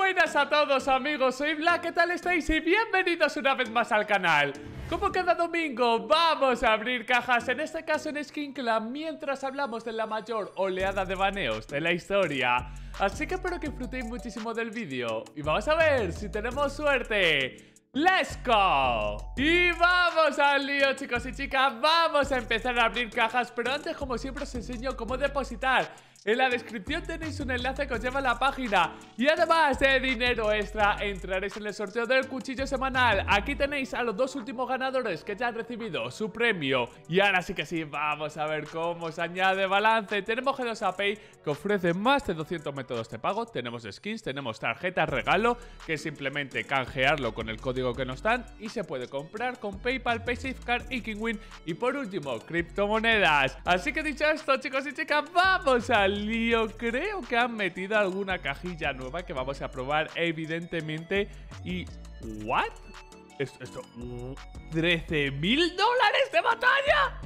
buenas a todos amigos, soy Black, ¿qué tal estáis? Y bienvenidos una vez más al canal. Como cada domingo vamos a abrir cajas, en este caso en Skin Club, mientras hablamos de la mayor oleada de baneos de la historia. Así que espero que disfrutéis muchísimo del vídeo y vamos a ver si tenemos suerte. ¡Let's go! Y vamos al lío, chicos y chicas. Vamos a empezar a abrir cajas, pero antes, como siempre, os enseño cómo depositar. En la descripción tenéis un enlace que os lleva a la página. Y además de dinero extra, entraréis en el sorteo del cuchillo semanal. Aquí tenéis a los dos últimos ganadores que ya han recibido su premio. Y ahora sí que sí, vamos a ver cómo se añade balance. Tenemos G2A Pay, que ofrece más de 200 métodos de pago. Tenemos skins, tenemos tarjetas regalo, que es simplemente canjearlo con el código que nos dan. Y se puede comprar con PayPal, PaySafeCard y Kingwin. Y por último, criptomonedas. Así que dicho esto, chicos y chicas, vamos al lío. Creo que han metido alguna cajilla nueva que vamos a probar, evidentemente. Y... ¿what? Esto ¿$13.000 de batalla?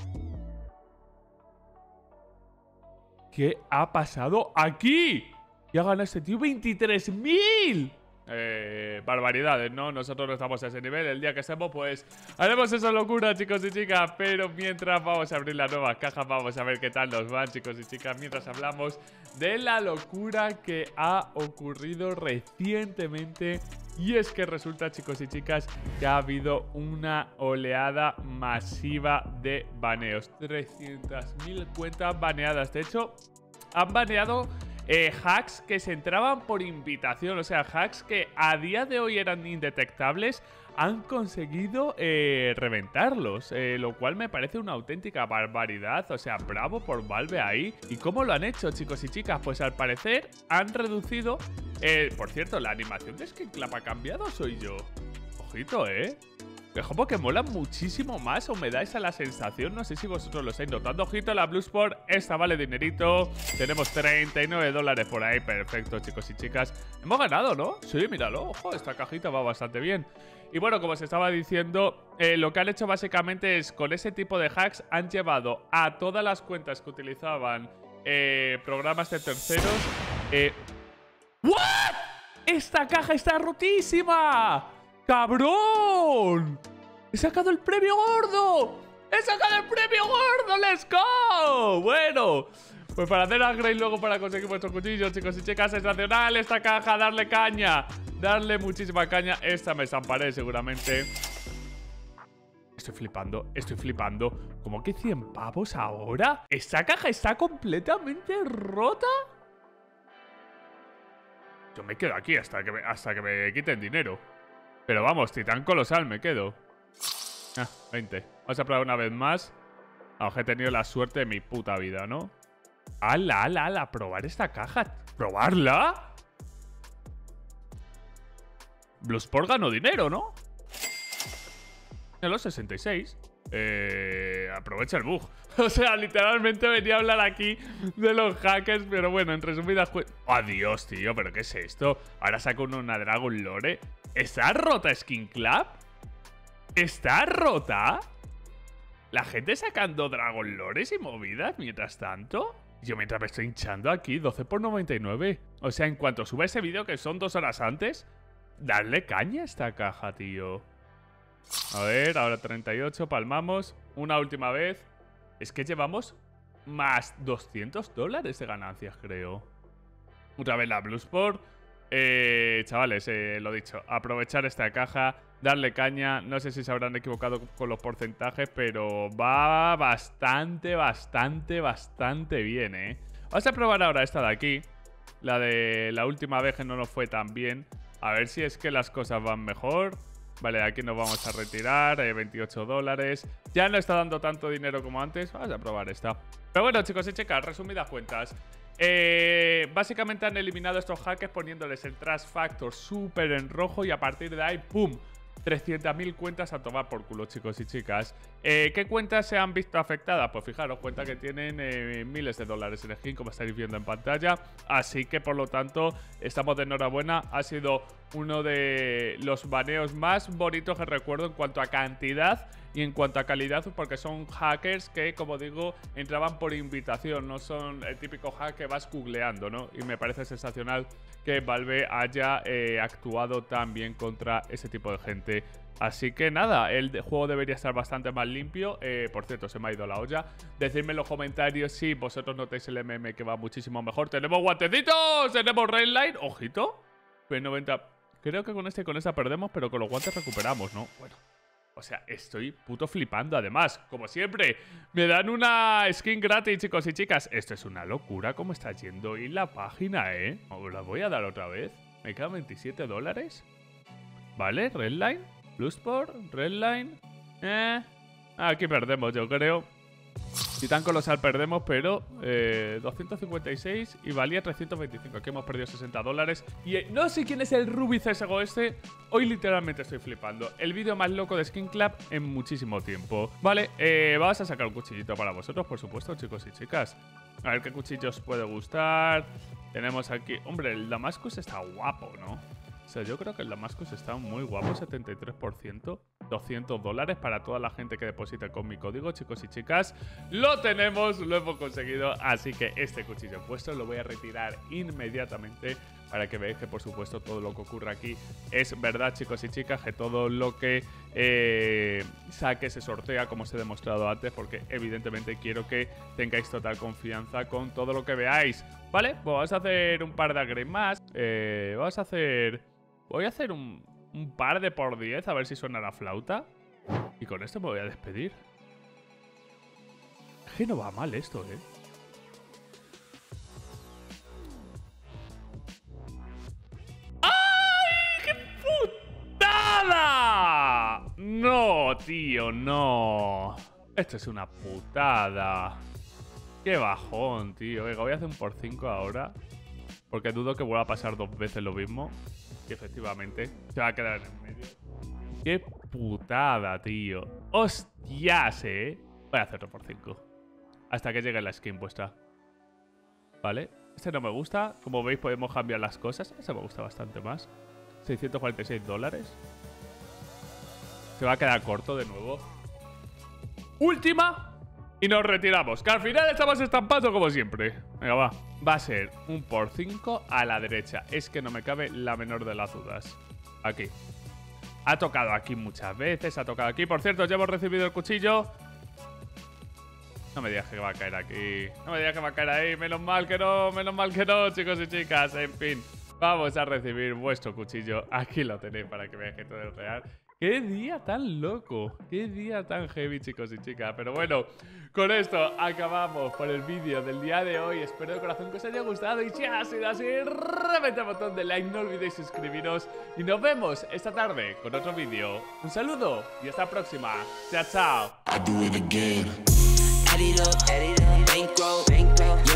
¿Qué ha pasado aquí? Y ha ganado este tío 23.000. Barbaridades, ¿no? Nosotros no estamos a ese nivel. El día que estemos, pues haremos esa locura, chicos y chicas. Pero mientras vamos a abrir las nuevas cajas, vamos a ver qué tal nos van, chicos y chicas, mientras hablamos de la locura que ha ocurrido recientemente. Y es que resulta, chicos y chicas, que ha habido una oleada masiva de baneos. 300.000 cuentas baneadas. De hecho, han baneado hacks que se entraban por invitación, o sea, hacks que a día de hoy eran indetectables, han conseguido reventarlos, lo cual me parece una auténtica barbaridad. O sea, bravo por Valve ahí. ¿Y cómo lo han hecho, chicos y chicas? Pues al parecer han reducido... por cierto, ¿la animación de Skin Club ha cambiado o soy yo? Ojito, es como que mola muchísimo más, o me da esa la sensación. No sé si vosotros lo estáis notando. Ojito, la Blue Sport, esta vale dinerito. Tenemos $39 por ahí. Perfecto, chicos y chicas. Hemos ganado, ¿no? Sí, míralo, ojo, esta cajita va bastante bien. Y bueno, como os estaba diciendo, lo que han hecho básicamente es, con ese tipo de hacks, han llevado a todas las cuentas que utilizaban programas de terceros. ¿What? ¡Esta caja está rotísima! ¡Cabrón! ¡He sacado el premio gordo! ¡He sacado el premio gordo! ¡Let's go! Bueno, pues para hacer upgrade luego para conseguir vuestros cuchillos, chicos y chicas, es nacional esta caja. Darle caña, darle muchísima caña. Esta me zamparé seguramente. Estoy flipando. ¿Cómo que 100 pavos ahora? ¿Esta caja está completamente rota? Yo me quedo aquí hasta que me quiten dinero. Pero vamos, titán colosal me quedo. 20. Vamos a probar una vez más. Aunque he tenido la suerte de mi puta vida, ¿no? ¡Hala! Probar esta caja. ¿Probarla? Bluesport ganó dinero, ¿no? En los 66. Aprovecha el bug. O sea, literalmente venía a hablar aquí de los hackers. Pero bueno, en resumidas cuentas... ¡Adiós, tío! ¿Pero qué es esto? Ahora saco una Dragon Lore. ¿Está rota Skin Club? ¿Está rota? ¿La gente sacando Dragon Lores y movidas mientras tanto? Yo mientras me estoy hinchando aquí, 12 por 99. O sea, en cuanto suba ese vídeo, que son 2 horas antes, darle caña a esta caja, tío. A ver, ahora 38, palmamos. Una última vez. Es que llevamos más $200 de ganancias, creo. Otra vez la Blue Sport. Chavales, lo dicho, aprovechar esta caja, darle caña. No sé si se habrán equivocado con los porcentajes, pero va bastante bien, Vamos a probar ahora esta de aquí, la de la última vez que no nos fue tan bien. A ver si es que las cosas van mejor. Vale, aquí nos vamos a retirar, $28. Ya no está dando tanto dinero como antes. Vamos a probar esta. Pero bueno, chicos y chicas, resumidas cuentas, básicamente han eliminado estos hackers poniéndoles el Trust Factor súper en rojo. Y a partir de ahí, ¡pum! 300.000 cuentas a tomar por culo, chicos y chicas. ¿Qué cuentas se han visto afectadas? Pues fijaros, cuentas que tienen miles de dólares en skin, como estáis viendo en pantalla. Así que, por lo tanto, estamos de enhorabuena. Ha sido uno de los baneos más bonitos que recuerdo en cuanto a cantidad y en cuanto a calidad, porque son hackers que, como digo, entraban por invitación, no son el típico hack que vas googleando, ¿no? Y me parece sensacional que Valve haya actuado tan bien contra ese tipo de gente. Así que nada, el juego debería estar bastante más limpio. Por cierto, se me ha ido la olla. Decidme en los comentarios si vosotros notáis el MM que va muchísimo mejor. ¡Tenemos guantecitos! ¡Tenemos Redline! ¡Ojito! P90. Creo que con este y con esta perdemos, pero con los guantes recuperamos, ¿no? Bueno. O sea, estoy puto flipando. Además, como siempre, me dan una skin gratis, chicos y chicas. Esto es una locura cómo está yendo hoy la página, ¿eh? Os la voy a dar otra vez. Me quedan $27. Vale, Redline, Bluesport, Redline. Aquí perdemos, yo creo. Titán Colosal perdemos, pero 256 y valía 325. Aquí hemos perdido $60. Y no sé quién es el Ruby CSGO este. Hoy literalmente estoy flipando. El vídeo más loco de Skin Club en muchísimo tiempo. Vale, vamos a sacar un cuchillito para vosotros, por supuesto, chicos y chicas. A ver qué cuchillo os puede gustar. Tenemos aquí... Hombre, el Damascus está guapo, ¿no? O sea, yo creo que el Damascus está muy guapo, 73%. $200 para toda la gente que deposita con mi código, chicos y chicas. Lo tenemos, lo hemos conseguido. Así que este cuchillo puesto lo voy a retirar inmediatamente para que veáis que, por supuesto, todo lo que ocurre aquí es verdad, chicos y chicas, que todo lo que saque se sortea, como os he demostrado antes, porque evidentemente quiero que tengáis total confianza con todo lo que veáis. Vale, pues vamos a hacer un par de upgrades más. Voy a hacer un par de por 10, a ver si suena la flauta. Y con esto me voy a despedir. Es que no va mal esto, ¿eh? ¡Ay, qué putada! No, tío, no. Esto es una putada. Qué bajón, tío. Venga, voy a hacer un por 5 ahora, porque dudo que vuelva a pasar 2 veces lo mismo. Y efectivamente se va a quedar en el medio. ¡Qué putada, tío! ¡Hostias, Voy a hacerlo por 5 hasta que llegue la skin puesta. Vale, este no me gusta. Como veis podemos cambiar las cosas. Este me gusta bastante más. $646. Se va a quedar corto de nuevo. Última. Y nos retiramos, que al final estamos estampando como siempre. Venga, va. Va a ser un por 5 a la derecha. Es que no me cabe la menor de las dudas. Aquí. Ha tocado aquí muchas veces. Ha tocado aquí. Por cierto, ya hemos recibido el cuchillo. No me digas que va a caer aquí. No me digas que va a caer ahí. Menos mal que no, chicos y chicas. En fin, vamos a recibir vuestro cuchillo. Aquí lo tenéis para que veáis que todo es real. ¡Qué día tan loco! ¡Qué día tan heavy, chicos y chicas! Pero bueno, con esto acabamos por el vídeo del día de hoy. Espero de corazón que os haya gustado. Y si ha sido así, reventad el botón de like, no olvidéis suscribiros. Y nos vemos esta tarde con otro vídeo. Un saludo y hasta la próxima. ¡Chao, chao!